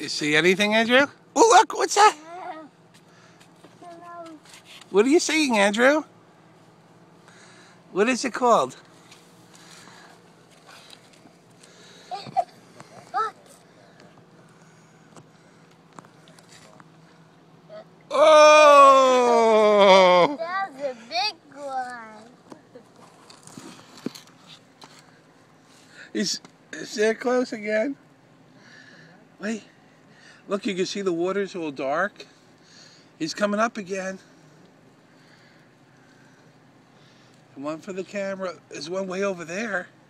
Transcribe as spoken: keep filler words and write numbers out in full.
You see anything, Andrew? Oh, look, what's that? What are you seeing, Andrew? What is it called? Oh! That was a big one. He's, is there close again? Wait. Look, you can see the water's all dark. He's coming up again. One for the camera. There's one way over there.